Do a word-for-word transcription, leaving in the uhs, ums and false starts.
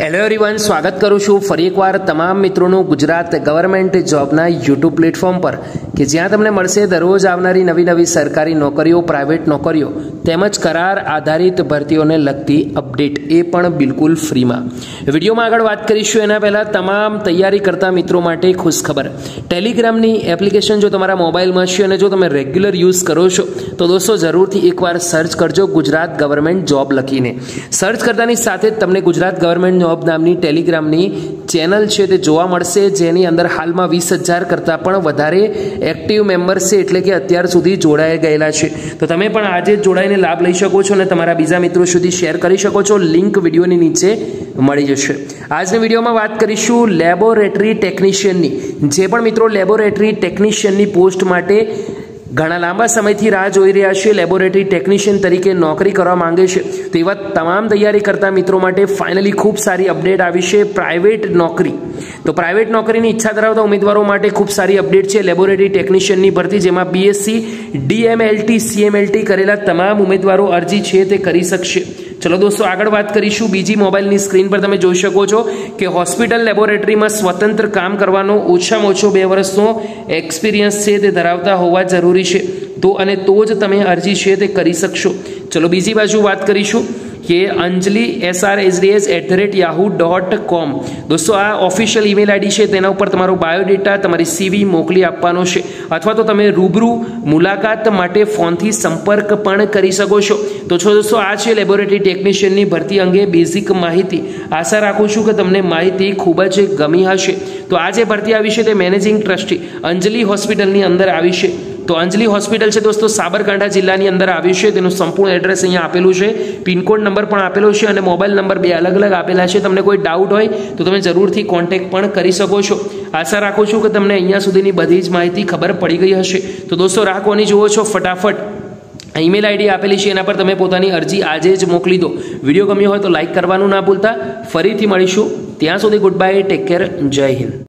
Hello everyone, સ્વાગત કરું છું ફરી એકવાર તમામ મિત્રોનું ગુજરાત ગવર્મેન્ટ જોબના યુટ્યુબ પ્લેટફોર્મ પર કે જ્યાં તમને મળશે દરરોજ આવનારી નવી નવી સરકારી નોકરીઓ, પ્રાઇવેટ નોકરીઓ તેમજ કરાર આધારિત ભરતીઓને લગતી અપડેટ, એ પણ બિલકુલ ફ્રીમાં. વિડીયોમાં આગળ વાત કરીશું એના પહેલાં તમામ તૈયારી કરતા મિત્રો માટે ખુશખબર. ટેલિગ્રામની એપ્લિકેશન જો તમારા મોબાઈલમાં છે અને જો તમે રેગ્યુલર યુઝ કરો છો તો દોસ્તો જરૂરથી એકવાર સર્ચ કરજો ગુજરાત ગવર્મેન્ટ જોબ લખીને. સર્ચ કરતાની સાથે જ તમને ગુજરાત ગવર્મેન્ટ જોબ નામની ટેલિગ્રામની ચેનલ છે તે જોવા મળશે, જેની અંદર હાલમાં વીસ હજાર કરતાં પણ વધારે એક્ટિવ મેમ્બર્સ છે, એટલે કે અત્યાર સુધી જોડાઈ ગયેલા છે. તો તમે પણ આજે જ જોડાઈને લાભ લઈ શકો છો અને તમારા બીજા મિત્રો સુધી શેર કરી શકો છો. લિંક વિડીયોની નીચે મળી જશે. આજની વિડીયોમાં વાત કરીશું લેબોરેટરી ટેકનિશિયનની. જે પણ મિત્રો લેબોરેટરી ટેકનિશિયનની પોસ્ટ માટે ઘણા લાંબા સમયથી રાહ જોઈ રહ્યા છે, લેબોરેટરી ટેકનિશિયન તરીકે નોકરી કરવા માંગે છે, તો એવા તમામ તૈયારી કરતા મિત્રો માટે ફાઇનલી ખૂબ સારી અપડેટ આવી છે. પ્રાઇવેટ નોકરી, તો પ્રાઇવેટ નોકરીની ઈચ્છા ધરાવતા ઉમેદવારો માટે ખૂબ સારી અપડેટ છે. લેબોરેટરી ટેકનિશિયનની ભરતી, જેમાં બીએસસી, ડીએમએલટી, સીએમએલટી કરેલા તમામ ઉમેદવારો અરજી છે તે કરી શકશે. ચલો દોસ્તો આગળ વાત કરીશું. બીજી મોબાઈલની સ્ક્રીન પર તમે જોઈ શકો છો કે હોસ્પિટલ લેબોરેટરીમાં સ્વતંત્ર કામ કરવાનો ઓછામાં ઓછો બે વર્ષનો એક્સપિરિયન્સ છે તે ધરાવતા હોવા જરૂરી છે, તો અને તો જ તમે અરજી છે તે કરી શકશો. ચલો બીજી બાજુ વાત કરીશું કે Anjali SR HDS at the rate Yahoo dot com. દોસ્તો આ ઓફિશિયલ ઈમેલ આઈડી છે, તેના ઉપર તમારો બાયોડેટા, તમારી સીવી મોકલી આપવાનો છે, અથવા તો તમે રૂબરૂ મુલાકાત માટે ફોનથી સંપર્ક પણ કરી શકો છો. તો છો દોસ્તો આ છે લેબોરેટરી ટેકનિશિયનની ભરતી અંગે બેઝિક માહિતી. આશા રાખું છું કે તમને માહિતી ખૂબ જ ગમી હશે. તો આ જે ભરતી આવી છે તે મેનેજિંગ ટ્રસ્ટી અંજલિ હોસ્પિટલની અંદર આવી છે. તો અંજલિ હોસ્પિટલ છે દોસ્તો સાબરકાંઠા જિલ્લાની અંદર આવ્યું છે. તેનું સંપૂર્ણ એડ્રેસ અહીંયા આપેલું છે, પિનકોડ નંબર પણ આપેલો છે અને મોબાઈલ નંબર બે અલગ અલગ આપેલા છે. તમને કોઈ ડાઉટ હોય તો તમે જરૂરથી કોન્ટેક્ટ પણ કરી શકો છો. આશા રાખું છું કે તમને અહીંયા સુધીની બધી જ માહિતી ખબર પડી ગઈ હશે. તો દોસ્તો રાહ કોની જુઓ છો, ફટાફટ ઈમેલ આઈડી આપેલી છે એના પર તમે પોતાની અરજી આજે જ મોકલી દો. વિડીયો ગમ્યો હોય તો લાઇક કરવાનું ના ભૂલતા. ફરીથી મળીશું, ત્યાં સુધી ગુડ બાય, ટેક કેર, જય હિન્દ.